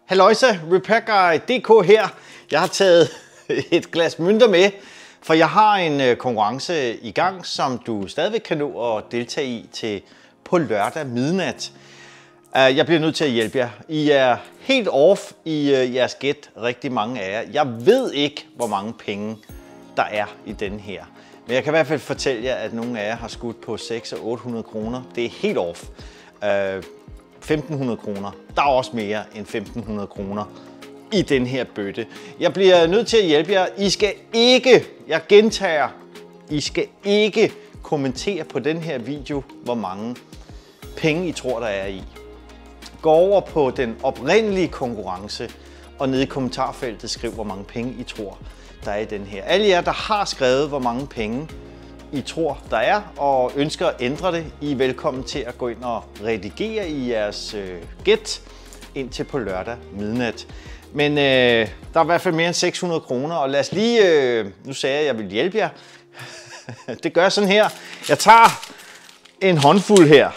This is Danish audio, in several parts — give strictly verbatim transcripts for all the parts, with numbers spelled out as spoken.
Halløjsa, repairguy punktum d k her. Jeg har taget et glas mønter med, for jeg har en konkurrence i gang, som du stadigvæk kan nå at deltage i til på lørdag midnat. Jeg bliver nødt til at hjælpe jer. I er helt off i jeres gæt, rigtig mange af jer. Jeg ved ikke, hvor mange penge der er i den her. Men jeg kan i hvert fald fortælle jer, at nogle af jer har skudt på seks og otte hundrede kroner. Det er helt off. femten hundrede kroner. Der er også mere end femten hundrede kroner i den her bøtte. Jeg bliver nødt til at hjælpe jer. I skal ikke, jeg gentager, I skal ikke kommentere på den her video, hvor mange penge I tror, der er i. Gå over på den oprindelige konkurrence, og nede i kommentarfeltet skriv, hvor mange penge I tror, der er i den her. Alle jer, der har skrevet, hvor mange penge I tror, der er, og ønsker at ændre det, I er velkommen til at gå ind og redigere i jeres øh, gæt indtil på lørdag midnat. Men øh, der er i hvert fald mere end seks hundrede kroner, og lad os lige, øh, nu sagde jeg, at jeg vil hjælpe jer. Det gør jeg sådan her. Jeg tager en håndfuld her.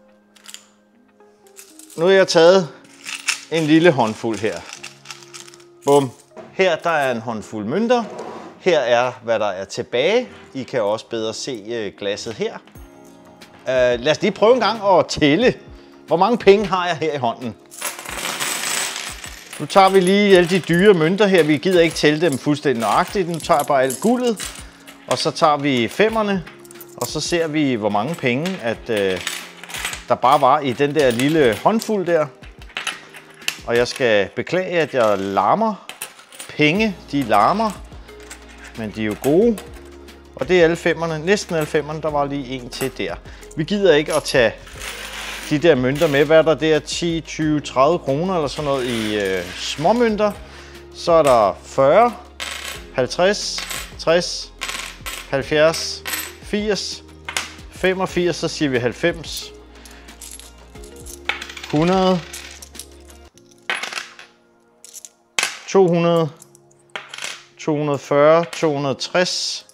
Nu har jeg taget en lille håndfuld her. Bum. Her der er en håndfuld mønter. Her er, hvad der er tilbage. I kan også bedre se glasset her. Uh, lad os lige prøve en gang at tælle. Hvor mange penge har jeg her i hånden? Nu tager vi lige alle de dyre mønter her. Vi gider ikke tælle dem fuldstændig nøjagtigt. Nu tager jeg bare alt guldet. Og så tager vi femmerne. Og så ser vi, hvor mange penge at, uh, der bare var i den der lille håndfuld der. Og jeg skal beklage, at jeg larmer. Penge, de larmer. Men de er jo gode. Og det er alle femmerne. Næsten alle femmerne. Der var lige en til der. Vi gider ikke at tage de der mønter med. Hvad er der der? ti, tyve, tredive kroner eller sådan noget i øh, småmønter. Så er der fyrre, halvtreds, tres, halvfjerds, firs, femogfirs. Så siger vi halvfems, hundrede, to hundrede, to hundrede og fyrre, to hundrede og tres,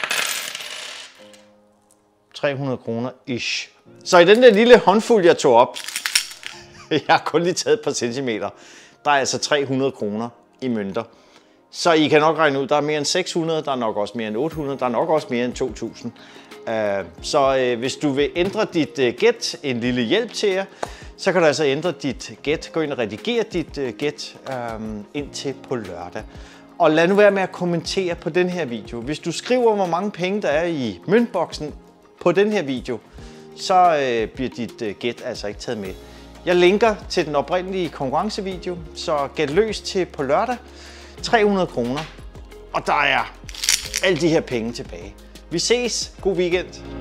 tre hundrede kroner ish. Så i den der lille håndfuld, jeg tog op, jeg har kun lige taget et par centimeter, der er altså tre hundrede kroner i mønter. Så I kan nok regne ud, der er mere end seks hundrede, der er nok også mere end otte hundrede, der er nok også mere end to tusind. Så hvis du vil ændre dit gæt, en lille hjælp til jer, så kan du altså ændre dit gæt. Gå ind og redigere dit gæt indtil på lørdag. Og lad nu være med at kommentere på den her video. Hvis du skriver, hvor mange penge der er i møntboksen på den her video, så øh, bliver dit øh, gæt altså ikke taget med. Jeg linker til den oprindelige konkurrencevideo, så gæt løs til på lørdag. tre hundrede kroner, og der er alle de her penge tilbage. Vi ses. God weekend.